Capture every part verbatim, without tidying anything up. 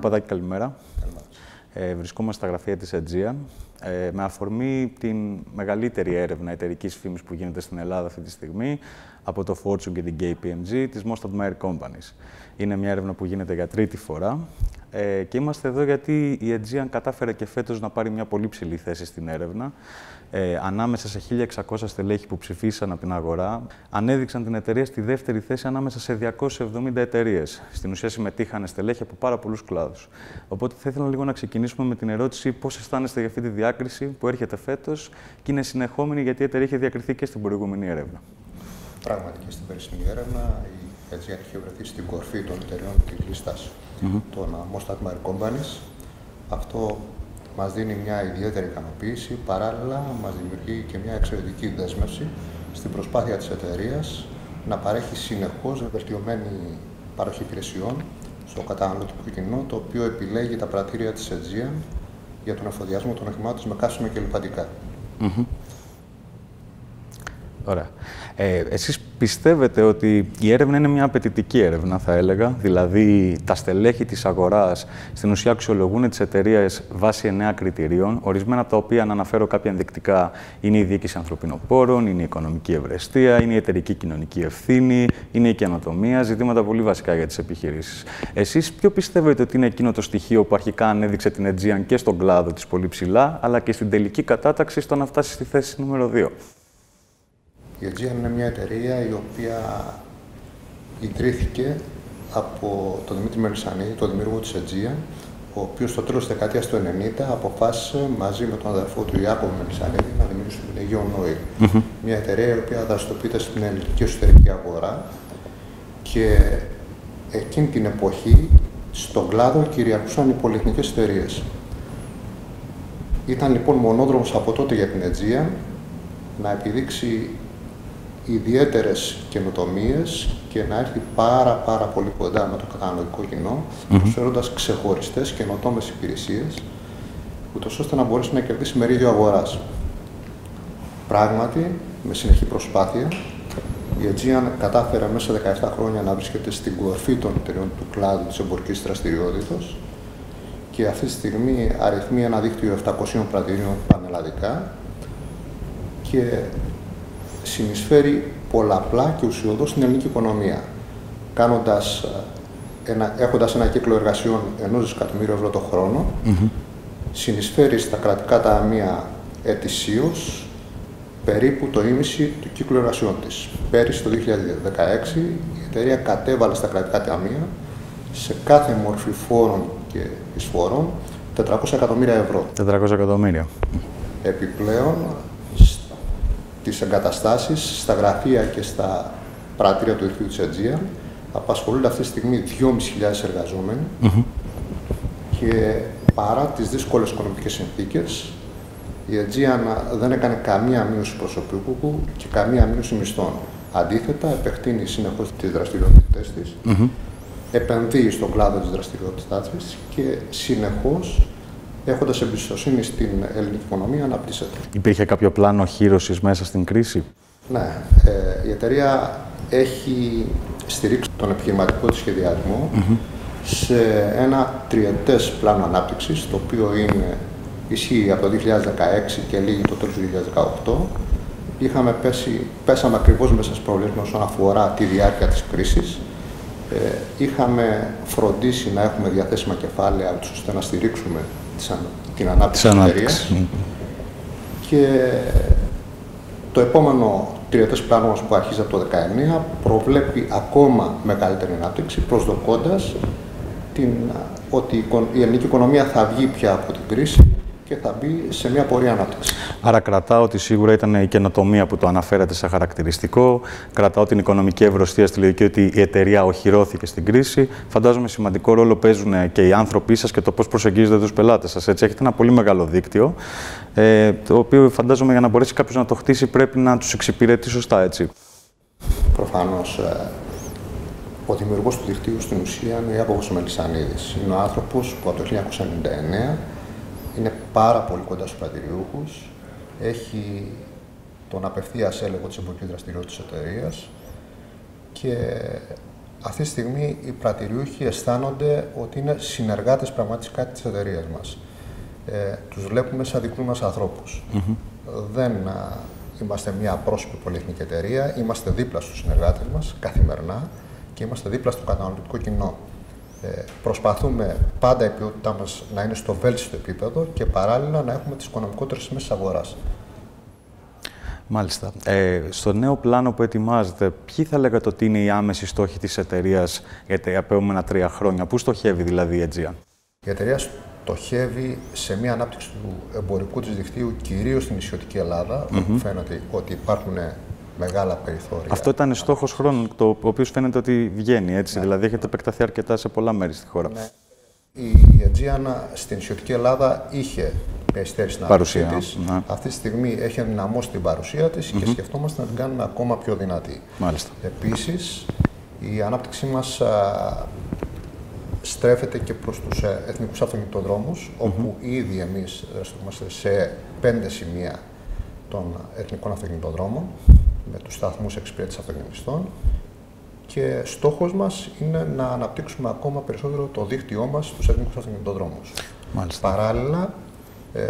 Παπαδάκη, καλημέρα. Ε, βρισκόμαστε στα γραφεία της Aegean ε, με αφορμή την μεγαλύτερη έρευνα εταιρικής φήμης που γίνεται στην Ελλάδα αυτή τη στιγμή από το Fortune και την κέι πι εμ τζι, της Most Admired Companies. Είναι μια έρευνα που γίνεται για τρίτη φορά ε, και είμαστε εδώ γιατί η Aegean κατάφερε και φέτος να πάρει μια πολύ ψηλή θέση στην έρευνα. Ε, ανάμεσα σε χίλια εξακόσια στελέχη που ψηφίσαν από την αγορά, ανέδειξαν την εταιρεία στη δεύτερη θέση ανάμεσα σε διακόσιες εβδομήντα εταιρείες. Στην ουσία συμμετείχαν στελέχη από πάρα πολλούς κλάδους. Οπότε θα ήθελα λίγο να ξεκινήσουμε με την ερώτηση πώς αισθάνεστε για αυτή τη διάκριση που έρχεται φέτος και είναι συνεχόμενη, γιατί η εταιρεία είχε διακριθεί και στην προηγούμενη έρευνα. Πράγματι, και στην περσινή έρευνα η Aegean είχε βρεθεί στην κορφή των εταιρεών της λίστας mm-hmm. των Most Admired Companies. Αυτό μας δίνει μια ιδιαίτερη ικανοποίηση, παράλληλα μας δημιουργεί και μια εξαιρετική δέσμευση στην προσπάθεια της εταιρείας να παρέχει συνεχώς βελτιωμένη παροχή υπηρεσιών στο καταναλωτικό κοινό, το οποίο επιλέγει τα πρατήρια της Aegean για τον εφοδιασμό των οχημάτων με καύσιμα και λιπαντικά. Mm-hmm. Ωραία. Ε, εσείς πιστεύετε ότι η έρευνα είναι μια απαιτητική έρευνα, θα έλεγα, δηλαδή τα στελέχη της αγοράς στην ουσία αξιολογούν τις εταιρείες βάσει εννέα κριτηρίων, ορισμένα από τα οποία, να αναφέρω κάποια ενδεικτικά, είναι η διοίκηση ανθρωπίνων πόρων, είναι η οικονομική ευρεσιτεία, είναι η εταιρική κοινωνική ευθύνη, είναι η καινοτομία, ζητήματα πολύ βασικά για τις επιχειρήσεις. Εσείς ποιο πιστεύετε ότι είναι εκείνο το στοιχείο που αρχικά ανέδειξε την Aegean και στον κλάδο της πολύ ψηλά, αλλά και στην τελική κατάταξη στο να φτάσει στη θέση νούμερο δύο? Η Aegean είναι μια εταιρεία η οποία ιδρύθηκε από τον Δημήτρη Μελισσανίδη, τον δημιουργό της Aegean, ο οποίος στο τέλος της δεκαετίας του ενενήντα αποφάσισε μαζί με τον αδερφό του Ιάκωβο Μελισσανίδη να δημιουργήσουν την Aegean Oil. Mm-hmm. Μια εταιρεία η οποία δραστηριοποιείται στην ελληνική εσωτερική αγορά και εκείνη την εποχή στον κλάδο κυριαρχούσαν οι πολυεθνικές εταιρείες. Ήταν λοιπόν μονόδρομος από τότε για την Aegean να επιδείξει ιδιαίτερες καινοτομίες και να έρθει πάρα πάρα πολύ κοντά με το καταναλωτικό κοινό, mm-hmm. προσφέροντας ξεχωριστές καινοτόμες υπηρεσίες, ούτως ώστε να μπορέσει να κερδίσει μερίδιο αγοράς. Πράγματι, με συνεχή προσπάθεια, η Aegean κατάφερε μέσα σε δεκαεπτά χρόνια να βρίσκεται στην κορφή των εταιρεών του κλάδου της εμπορικής δραστηριότητας και αυτή τη στιγμή αριθμεί ένα δίκτυο επτακόσιων πρατηρίων πανελλαδικά και συνεισφέρει πολλαπλά και ουσιοδός στην ελληνική οικονομία, κάνοντας ένα, έχοντας ένα κύκλο εργασιών ενός δισεκατομμύριου ευρώ το χρόνο, mm-hmm. συνεισφέρει στα κρατικά ταμεία ετησίως περίπου το ίμιση του κύκλου εργασιών της. Πέρυσι, το δύο χιλιάδες δεκαέξι, η εταιρεία κατέβαλε στα κρατικά ταμεία σε κάθε μορφή φόρων και εισφορών τετρακόσια εκατομμύρια ευρώ. τετρακόσια εκατομμύρια. Επιπλέον, τις εγκαταστάσεις, στα γραφεία και στα πρατήρια του αρχείου της Aegean απασχολούνται αυτή τη στιγμή δυόμισι χιλιάδες εργαζόμενοι mm-hmm. και παρά τις δύσκολες οικονομικές συνθήκες η Aegean δεν έκανε καμία μείωση προσωπικού και καμία μείωση μισθών. Αντίθετα, επεκτείνει συνεχώς τις δραστηριότητες της, mm-hmm. επενδύει στον κλάδο της δραστηριότητάς της και συνεχώς, έχοντας εμπιστοσύνη στην ελληνική οικονομία, αναπτύσσεται. Υπήρχε κάποιο πλάνο χείρωσης μέσα στην κρίση? Ναι. Ε, η εταιρεία έχει στηρίξει τον επιχειρηματικό της σχεδιασμό mm-hmm. σε ένα τριετές πλάνο ανάπτυξης, το οποίο είναι, ισχύει από το δύο χιλιάδες δεκαέξι και λήγει το τέλος του δύο χιλιάδες δεκαοκτώ. Είχαμε πέσει, πέσαμε ακριβώς μέσα στις προβλέψεις όσον αφορά τη διάρκεια της κρίσης. Ε, είχαμε φροντίσει να έχουμε διαθέσιμα κεφάλαια ώστε να στηρίξουμε την ανάπτυξη της εταιρείας. Και το επόμενο τριετές πλάνο μας που αρχίζει από το δύο χιλιάδες δεκαεννέα προβλέπει ακόμα μεγαλύτερη ανάπτυξη, προσδοκώντας την, ότι η ελληνική οικονομία θα βγει πια από την κρίση και θα μπει σε μια πορεία ανάπτυξη. Άρα κρατάω ότι σίγουρα ήταν η καινοτομία που το αναφέρατε σαν χαρακτηριστικό. Κρατάω την οικονομική ευρωστία στη λογική ότι η εταιρεία οχυρώθηκε στην κρίση. Φαντάζομαι σημαντικό ρόλο παίζουν και οι άνθρωποι σας και το πώς προσεγγίζετε τους πελάτες σας. Έτσι, έχετε ένα πολύ μεγάλο δίκτυο, ε, το οποίο φαντάζομαι για να μπορέσει κάποιος να το χτίσει πρέπει να τους εξυπηρετεί σωστά, έτσι. Προφανώς. Ο δημιουργός του δικτύου στην ουσία είναι ο Ιάκωβος Μελισσανίδης. Είναι ο άνθρωπος που από το χίλια εννιακόσια ενενήντα εννέα είναι πάρα πολύ κοντά στους πρατηριούχους, έχει τον απευθείας έλεγχο της εμπορικής δραστηριότητας της εταιρείας και αυτή τη στιγμή οι πρατηριούχοι αισθάνονται ότι είναι συνεργάτες πραγματικά της εταιρείας μας. Ε, τους βλέπουμε σαν δικούς μας ανθρώπους. Mm-hmm. Δεν α, είμαστε μια πρόσωπη πολυεθνική εταιρεία, είμαστε δίπλα στους συνεργάτες μας καθημερινά και είμαστε δίπλα στο καταναλωτικό κοινό. Ε, προσπαθούμε πάντα η ποιότητά μας να είναι στο βέλτιστο επίπεδο και παράλληλα να έχουμε τις οικονομικότερες τιμές της αγοράς. Μάλιστα. Ε, στο νέο πλάνο που ετοιμάζετε, ποιοι θα λέγατε ότι είναι οι άμεσοι στόχοι της εταιρείας για τα επόμενα τρία χρόνια, πού στοχεύει δηλαδή η Aegean? Η εταιρεία στοχεύει σε μια ανάπτυξη του εμπορικού της δικτύου, κυρίως στην νησιωτική Ελλάδα, mm-hmm. όπου φαίνεται ότι υπάρχουν μεγάλα περιθώρια. Αυτό ήταν στόχος χρόνου, το οποίο φαίνεται ότι βγαίνει, έτσι, ναι. Δηλαδή έχετε επεκταθεί αρκετά σε πολλά μέρη στη χώρα. Ναι. Η Aegean στην νησιωτική Ελλάδα είχε υστέρηση στην ανάπτυξή της. Ναι. Αυτή τη στιγμή έχει ενδυναμώσει την παρουσία της mm-hmm. και σκεφτόμαστε να την κάνουμε ακόμα πιο δυνατή. Μάλιστα. Επίσης, η ανάπτυξή μας α, στρέφεται και προς τους εθνικούς αυτοκινητοδρόμους, mm-hmm. όπου ήδη εμείς δραστηριοποιούμαστε σε πέντε σημεία των εθνικών αυτοκινητοδρόμων, με τους σταθμούς εξυπηρέτησης αυτοκινητιστών. Και στόχος μας είναι να αναπτύξουμε ακόμα περισσότερο το δίκτυό μας στους εθνικούς αυτοκινητοδρόμους. Μάλιστα. Παράλληλα, ε,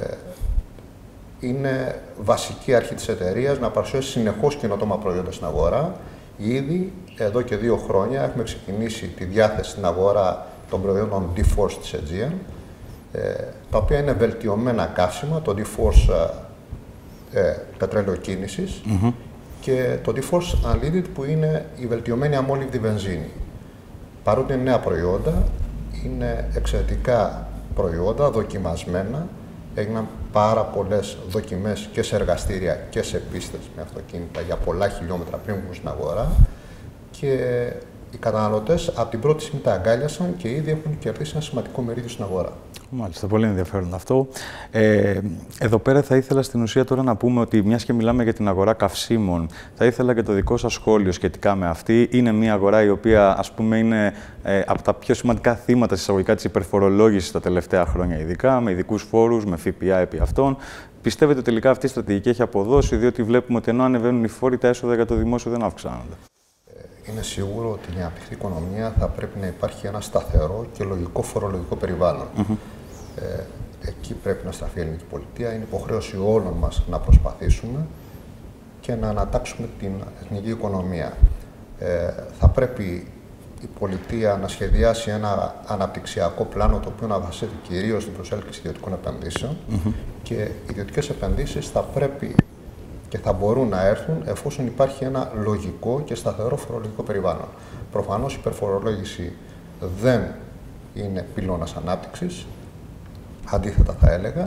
είναι βασική αρχή της εταιρείας να παρουσιάσει συνεχώς καινοτόμα προϊόντα στην αγορά. Ήδη εδώ και δύο χρόνια έχουμε ξεκινήσει τη διάθεση στην αγορά των προϊόντων ντι-Force της Aegean, ε, τα οποία είναι βελτιωμένα καύσιμα, το ντι-Force ε, ε, πετρέλαιο κίνησης, mm-hmm. και το ντι-Force Unleaded που είναι η βελτιωμένη αμόλυβδη βενζίνη. Παρότι είναι νέα προϊόντα, είναι εξαιρετικά προϊόντα, δοκιμασμένα. Έγιναν πάρα πολλές δοκιμές και σε εργαστήρια και σε πίστες με αυτοκίνητα για πολλά χιλιόμετρα πριν βγουν στην αγορά και οι καταναλωτές από την πρώτη στιγμή τα αγκάλιασαν και ήδη έχουν κερδίσει ένα σημαντικό μερίδιο στην αγορά. Μάλιστα, πολύ ενδιαφέρον αυτό. Ε, εδώ πέρα θα ήθελα στην ουσία τώρα να πούμε ότι μιας και μιλάμε για την αγορά καυσίμων, θα ήθελα και το δικό σας σχόλιο σχετικά με αυτή. Είναι μια αγορά η οποία, ας πούμε, είναι ε, από τα πιο σημαντικά θύματα εισαγωγικά της υπερφορολόγησης τα τελευταία χρόνια, ειδικά με ειδικούς φόρους, με ΦΠΑ επί αυτών. Πιστεύετε ότι τελικά αυτή η στρατηγική έχει αποδώσει, διότι βλέπουμε ότι ενώ ανεβαίνουν οι φόροι, τα έσοδα για το δημόσιο δεν αυξάνονται? Είναι σίγουρο ότι για μια αναπτυχτή οικονομία θα πρέπει να υπάρχει ένα σταθερό και λογικό φορολογικό περιβάλλον. Mm-hmm. Ε, εκεί πρέπει να στραφεί η ελληνική πολιτεία. Είναι υποχρέωση όλων μας να προσπαθήσουμε και να ανατάξουμε την εθνική οικονομία. Ε, θα πρέπει η πολιτεία να σχεδιάσει ένα αναπτυξιακό πλάνο το οποίο να βασίζεται κυρίως στην προσέλκυση ιδιωτικών επενδύσεων mm-hmm. και οι ιδιωτικές επενδύσεις θα πρέπει και θα μπορούν να έρθουν εφόσον υπάρχει ένα λογικό και σταθερό φορολογικό περιβάλλον. Προφανώς η υπερφορολόγηση δεν είναι πυλώνας ανάπτυξης, αντίθετα θα έλεγα,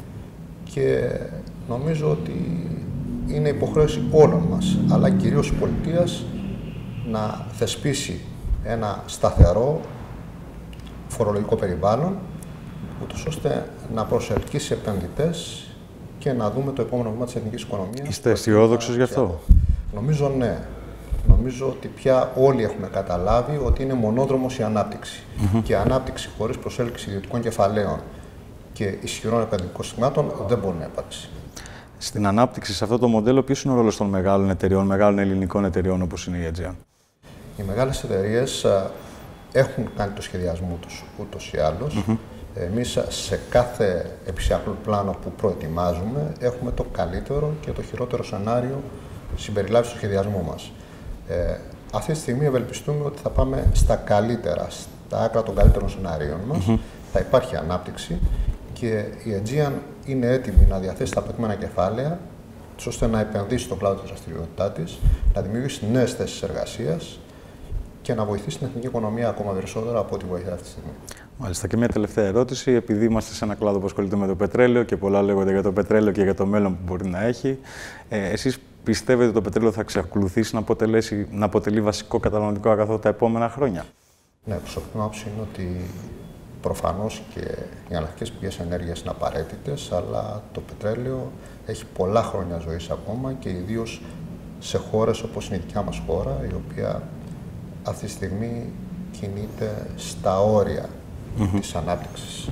και νομίζω ότι είναι υποχρέωση όλων μας, αλλά κυρίως της πολιτείας, να θεσπίσει ένα σταθερό φορολογικό περιβάλλον, ούτως ώστε να προσελκύσει επενδυτές και να δούμε το επόμενο βήμα της εθνικής οικονομίας. Είστε αισιόδοξος γι' αυτό? Νομίζω ναι. Νομίζω ότι πια όλοι έχουμε καταλάβει ότι είναι μονόδρομος η ανάπτυξη. Mm-hmm. Και η ανάπτυξη χωρίς προσέλκυση ιδιωτικών κεφαλαίων και ισχυρών επενδυτικών συστημάτων δεν μπορεί να υπάρξει. Στην ανάπτυξη, σε αυτό το μοντέλο, ποιος είναι ο ρόλος των μεγάλων εταιριών, μεγάλων ελληνικών εταιριών όπως είναι η Aegean? Οι μεγάλες εταιρείες έχουν κάνει το σχεδιασμό τους ούτως ή άλλως. Mm-hmm. Εμείς σε κάθε επισιακό πλάνο που προετοιμάζουμε έχουμε το καλύτερο και το χειρότερο σενάριο συμπεριλάβει στο σχεδιασμό μας. Ε, αυτή τη στιγμή ευελπιστούμε ότι θα πάμε στα καλύτερα, στα άκρα των καλύτερων σενάριων μας. Mm-hmm. Θα υπάρχει ανάπτυξη και η Aegean είναι έτοιμη να διαθέσει τα απαιτούμενα κεφάλαια ώστε να επενδύσει στον κλάδο της δραστηριότητά της, να δημιουργήσει νέες θέσεις εργασίας και να βοηθήσει την εθνική οικονομία ακόμα περισσότερο από ό,τι βοηθάει αυτή τη στιγμή. Μάλιστα. Και μια τελευταία ερώτηση. Επειδή είμαστε σε ένα κλάδο που ασχολείται με το πετρέλαιο και πολλά λέγονται για το πετρέλαιο και για το μέλλον που μπορεί να έχει, ε, εσείς πιστεύετε ότι το πετρέλαιο θα εξακολουθήσει να, να αποτελεί βασικό καταναλωτικό αγαθό τα επόμενα χρόνια? Ναι, προσωπική μου άποψη είναι ότι προφανώς και οι εναλλακτικές πηγές ενέργειας είναι απαραίτητες, αλλά το πετρέλαιο έχει πολλά χρόνια ζωής ακόμα και ιδίως σε χώρες όπως είναι η δικιά μας χώρα, η οποία αυτή τη στιγμή κινείται στα όρια mm-hmm. της ανάπτυξης.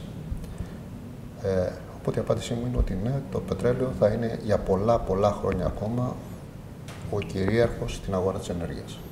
Ε, οπότε η απάντησή μου είναι ότι ναι, το πετρέλαιο θα είναι για πολλά πολλά χρόνια ακόμα ο κυρίαρχος στην αγορά της ενέργειας.